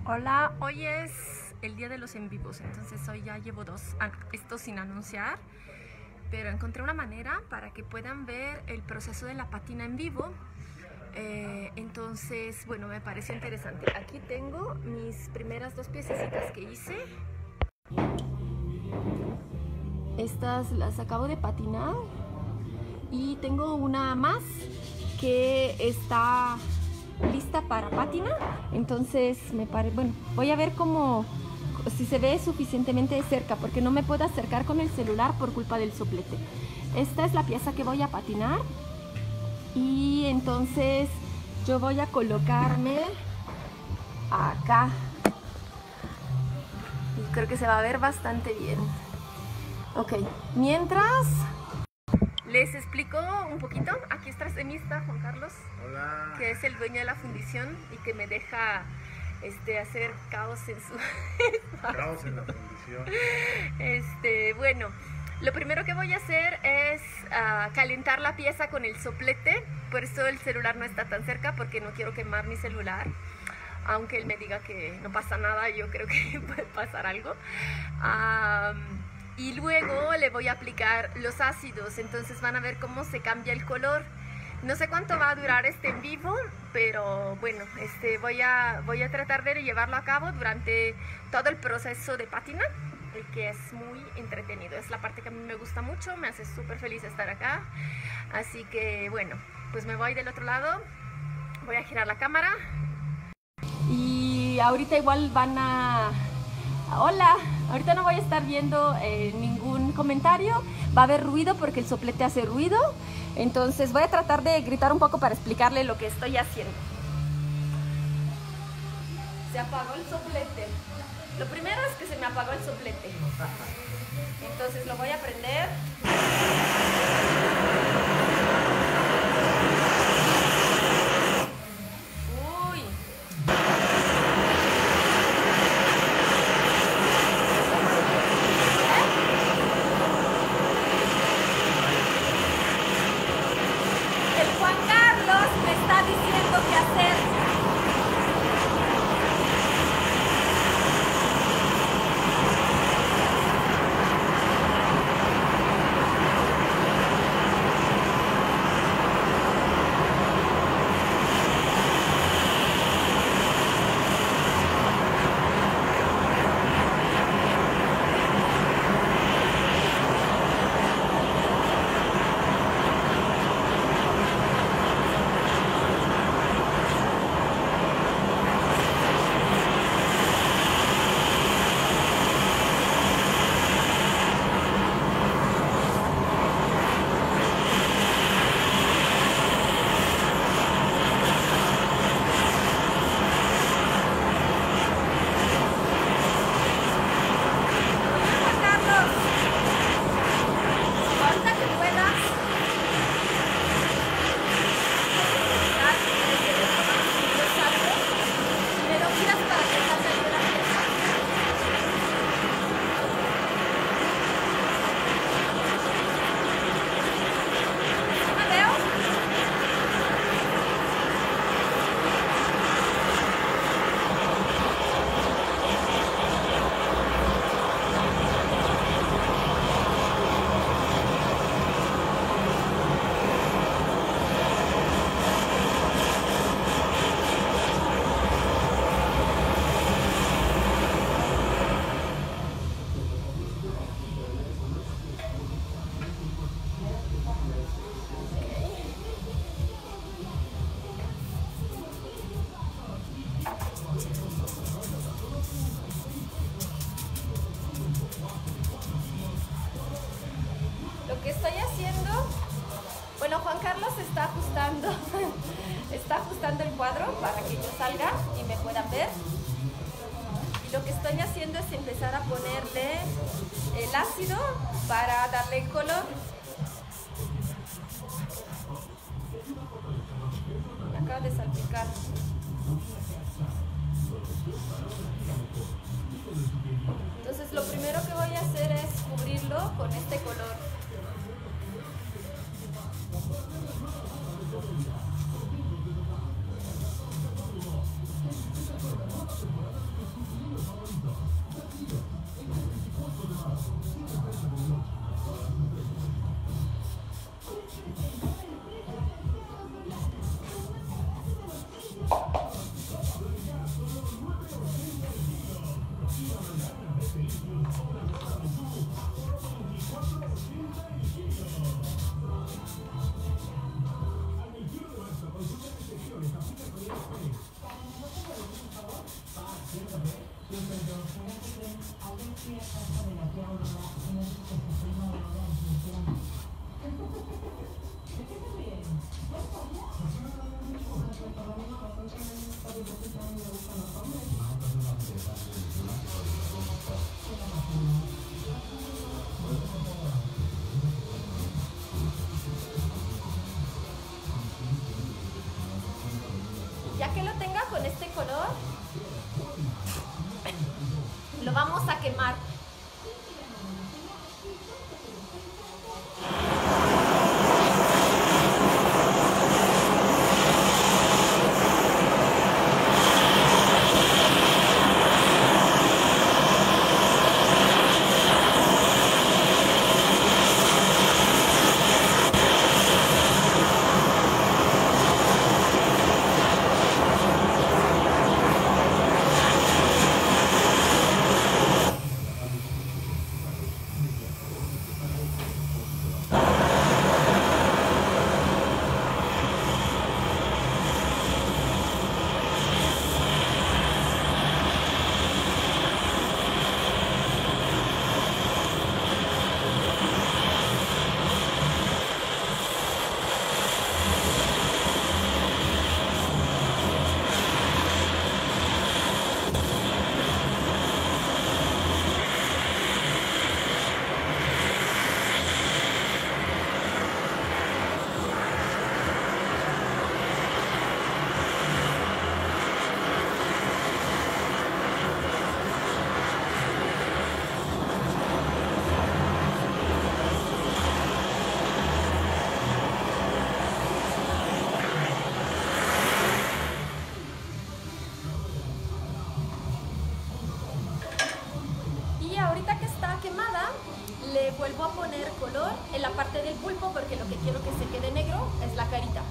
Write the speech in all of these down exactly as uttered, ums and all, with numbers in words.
Hola, hoy es el día de los en vivos, entonces hoy ya llevo dos, esto sin anunciar, pero encontré una manera para que puedan ver el proceso de la patina en vivo. Eh, entonces, bueno, me pareció interesante. Aquí tengo mis primeras dos piececitas que hice. Estas las acabo de patinar y tengo una más que está lista para patinar. Entonces me parece, bueno, voy a ver cómo, si se ve suficientemente de cerca, porque no me puedo acercar con el celular por culpa del soplete. Esta es la pieza que voy a patinar y entonces yo voy a colocarme acá y creo que se va a ver bastante bien. Ok, mientras les explico un poquito. Aquí atrás de mí está Juan Carlos. Hola. Que es el dueño de la fundición y que me deja este, hacer caos en su caos en la fundición. Este, bueno, lo primero que voy a hacer es uh, calentar la pieza con el soplete. Por eso el celular no está tan cerca, porque no quiero quemar mi celular. Aunque él me diga que no pasa nada, yo creo que puede pasar algo. Um, y luego le voy a aplicar los ácidos, entonces van a ver cómo se cambia el color. No sé cuánto va a durar este en vivo, pero bueno, este, voy, a, voy a tratar de llevarlo a cabo durante todo el proceso de patina, el que es muy entretenido. Es la parte que a mí me gusta mucho, me hace súper feliz estar acá. Así que bueno, pues me voy del otro lado, voy a girar la cámara. Y ahorita igual van a... Hola, ahorita no voy a estar viendo eh, ningún comentario, va a haber ruido porque el soplete hace ruido, entonces voy a tratar de gritar un poco para explicarle lo que estoy haciendo. Se apagó el soplete. Lo primero es que se me apagó el soplete, entonces lo voy a prender. Diciendo qué hacer. Lo que estoy haciendo, bueno, Juan Carlos está ajustando, está ajustando el cuadro para que yo salga y me puedan ver. Y lo que estoy haciendo es empezar a ponerle el ácido para darle el color. Me acaba de salpicar. Entonces lo primero que voy a hacer es cubrirlo con este color. Ya que lo tenga con este color, lo vamos a quemar. Ahorita que está quemada, le vuelvo a poner color en la parte del pulpo porque lo que quiero que se quede negro es la carita.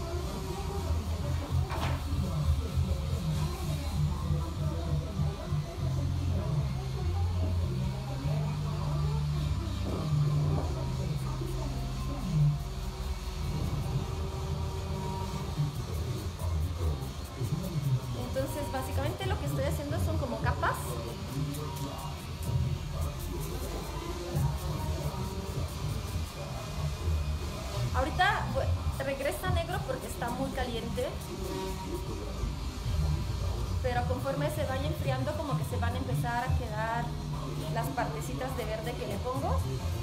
Entonces, básicamente lo que estoy haciendo son como capas. Ahorita bueno, regresa negro porque está muy caliente, pero conforme se vaya enfriando como que se van a empezar a quedar las partecitas de verde que le pongo.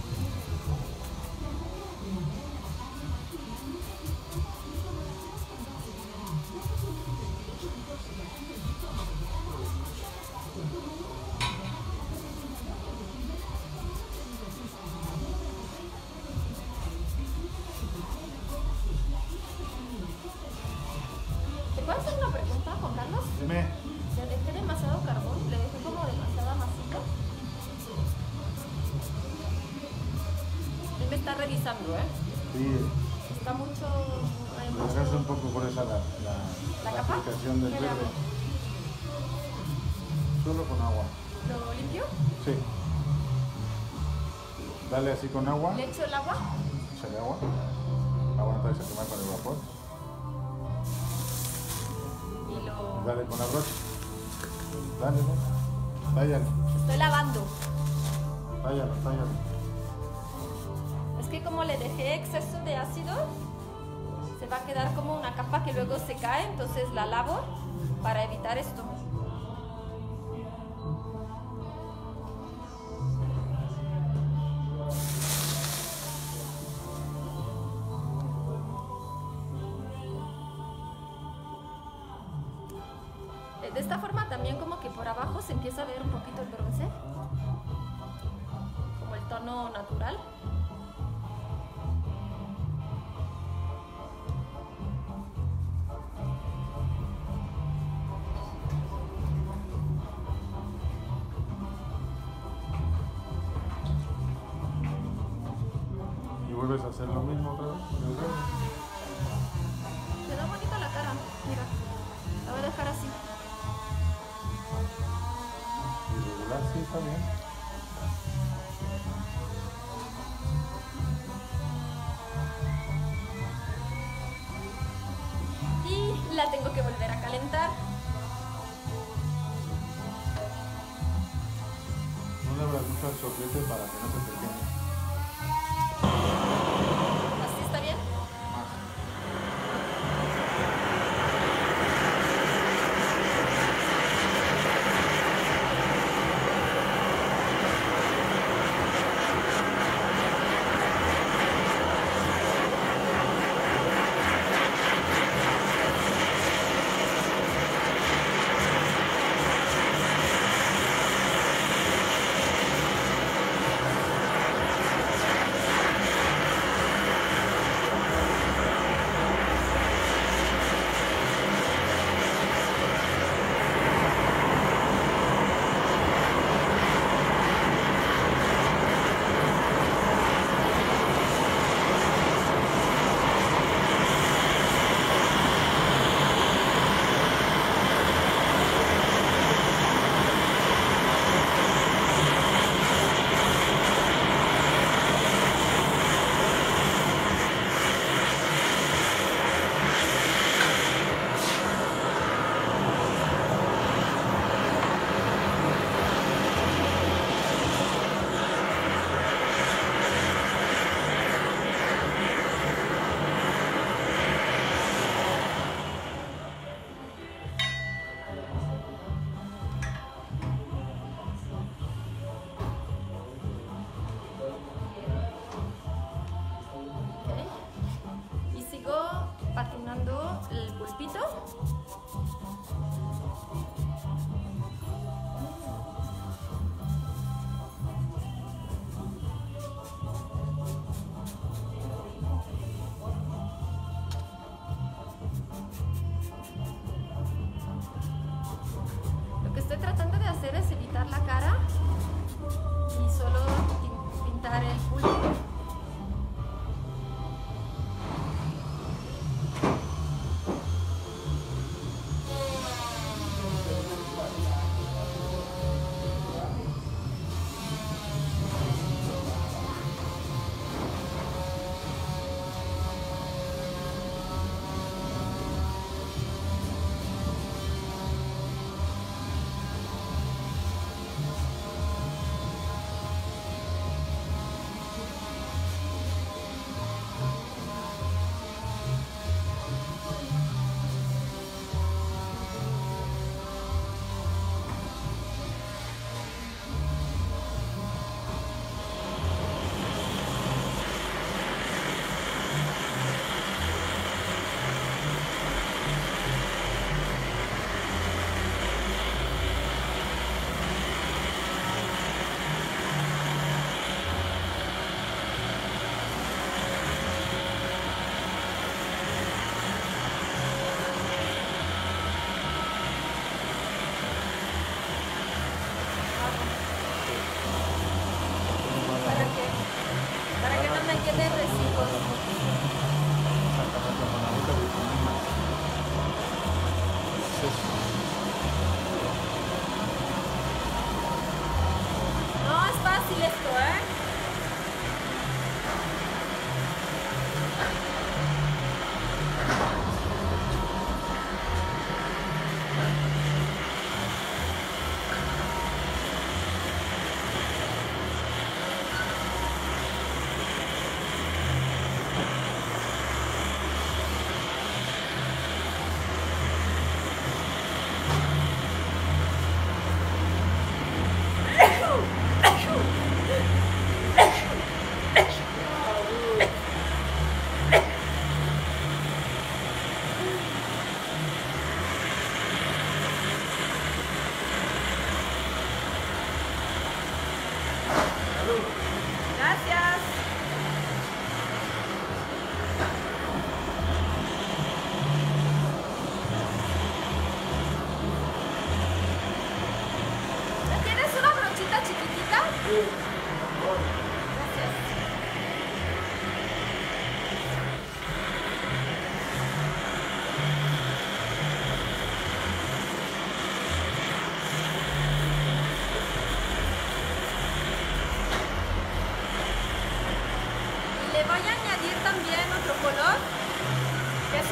¿Puedo hacer una pregunta, Juan Carlos? Dime. ¿Le dejé demasiado carbón? ¿Le dejé como demasiada masita? Él me está revisando, ¿eh? Sí. Está mucho... hay Me mucho- desgasta un poco por esa la, la, ¿La la capa? aplicación del ¿Qué le verde. hago? Solo con agua. ¿Lo limpio? Sí. Dale así con agua. ¿Le echo el agua? Échale agua. Agua no te vas a quemar con el vapor. Y lo... Dale con la brocha. Dale, dale. Tállalo, Estoy lavando. tállalo, tállalo. Es que como le dejé exceso de ácido, se va a quedar como una capa que luego se cae, entonces la lavo para evitar esto. De esta forma también como que por abajo se empieza a ver un poquito el bronce, como el tono natural. Y vuelves a hacer lo mismo otra vez con el verde. Quedó bonita la cara, mira, la voy a dejar así. Y regular, sí. Está bien. Y la tengo que volver a calentar. No le abras mucho al soplete para que no se pequeñe. ¿Así está bien? Patinando el pulpito. Lo que estoy tratando de hacer es evitar la cara y solo pintar el pulpito.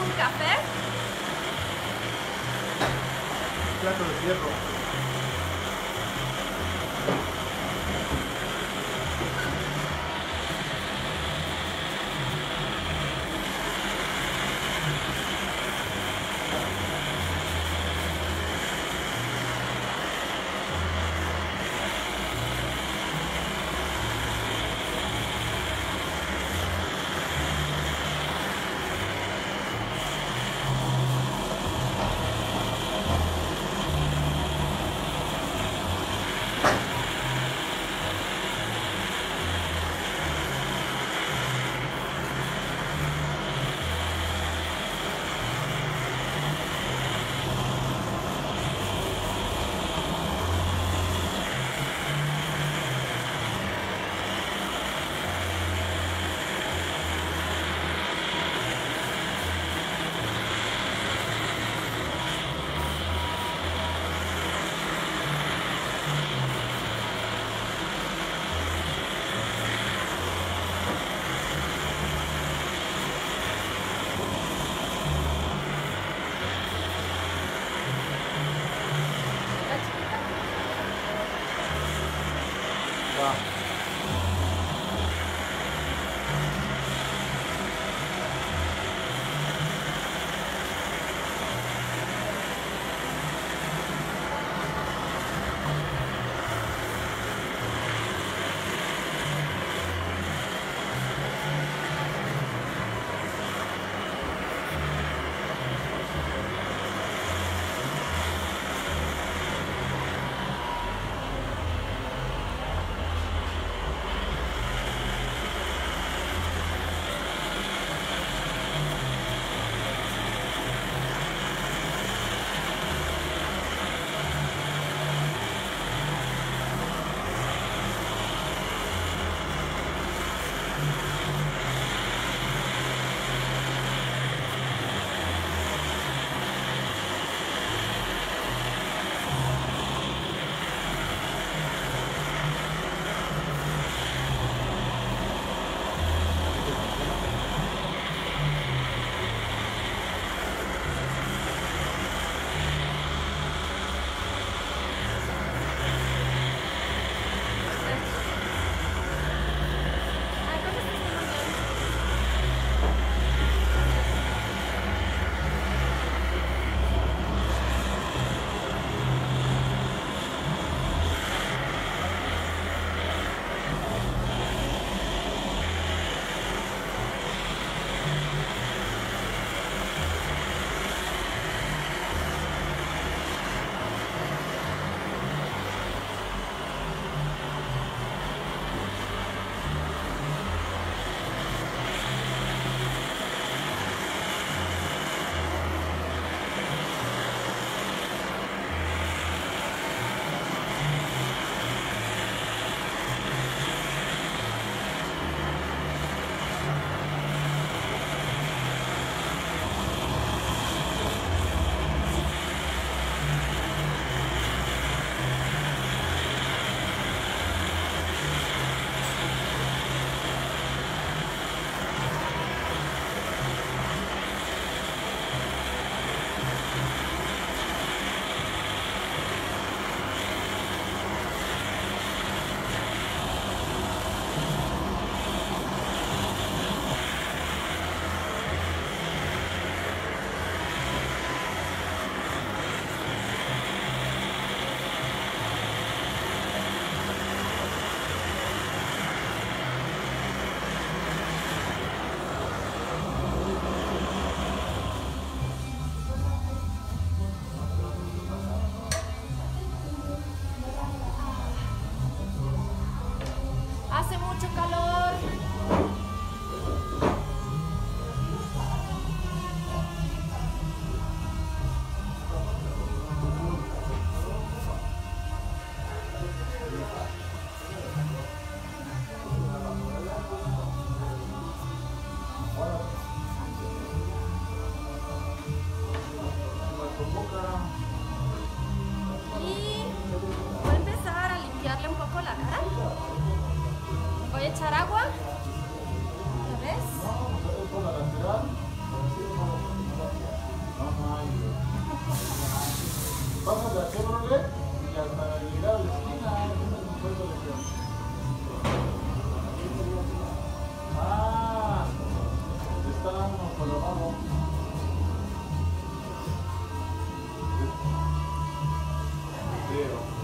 un café. Un plato de hierro. echar agua. ¿Lo ves? bajas de Chevrolet y hasta llegar a la esquina, es un puesto de peón. Ah, estamos por abajo. Pero.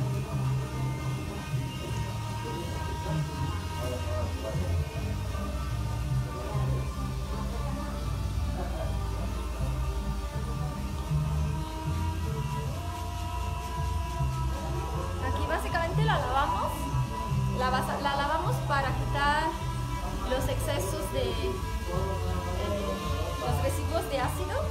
Aquí básicamente la lavamos, la, basa, la lavamos para quitar los excesos de eh, los residuos de ácido.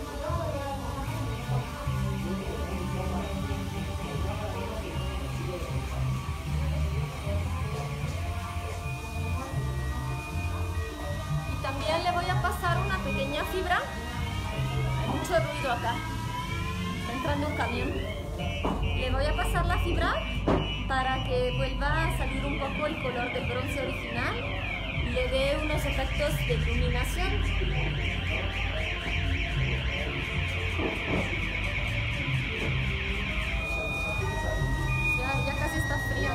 Y también le voy a pasar una pequeña fibra. Hay mucho ruido acá, está entrando un camión. Le voy a pasar la fibra para que vuelva a salir un poco el color del bronce original y le dé unos efectos de iluminación. Ya, ya casi está fría.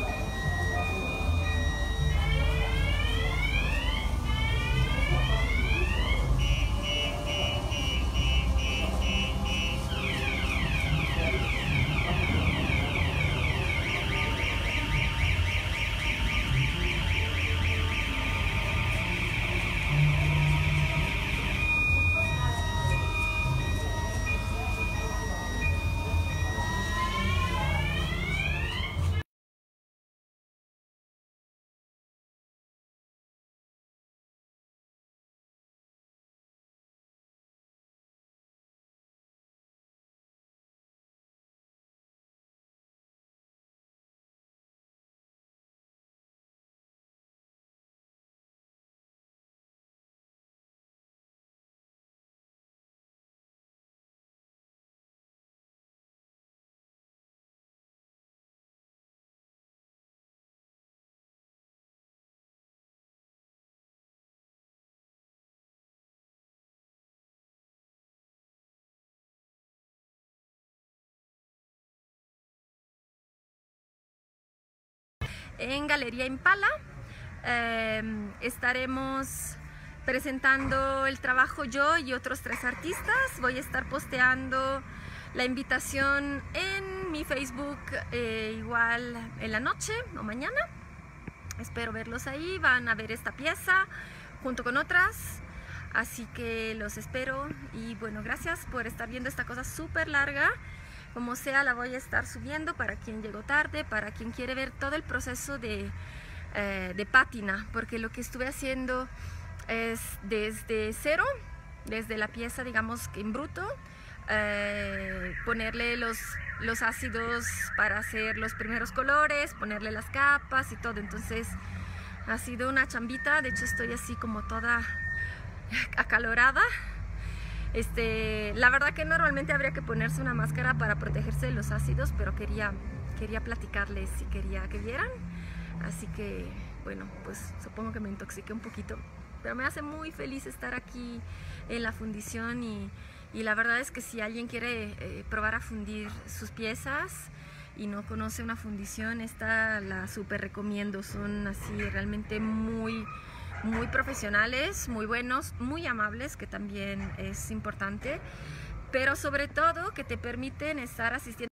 En Galería Impala eh, estaremos presentando el trabajo yo y otros tres artistas. Voy a estar posteando la invitación en mi Facebook eh, igual en la noche o mañana. Espero verlos ahí, van a ver esta pieza junto con otras, así que los espero. Y bueno, gracias por estar viendo esta cosa súper larga. Como sea, la voy a estar subiendo para quien llegó tarde, para quien quiere ver todo el proceso de, eh, de pátina, porque lo que estuve haciendo es desde cero, desde la pieza, digamos que en bruto, eh, ponerle los, los ácidos para hacer los primeros colores, ponerle las capas y todo. Entonces ha sido una chambita, de hecho estoy así como toda acalorada. Este, la verdad que normalmente habría que ponerse una máscara para protegerse de los ácidos, pero quería, quería platicarles y quería que vieran. Así que, bueno, pues supongo que me intoxiqué un poquito, pero me hace muy feliz estar aquí en la fundición y, y la verdad es que si alguien quiere eh, probar a fundir sus piezas y no conoce una fundición, esta la súper recomiendo. Son así realmente muy... muy profesionales, muy buenos, muy amables, que también es importante, pero sobre todo que te permiten estar asistiendo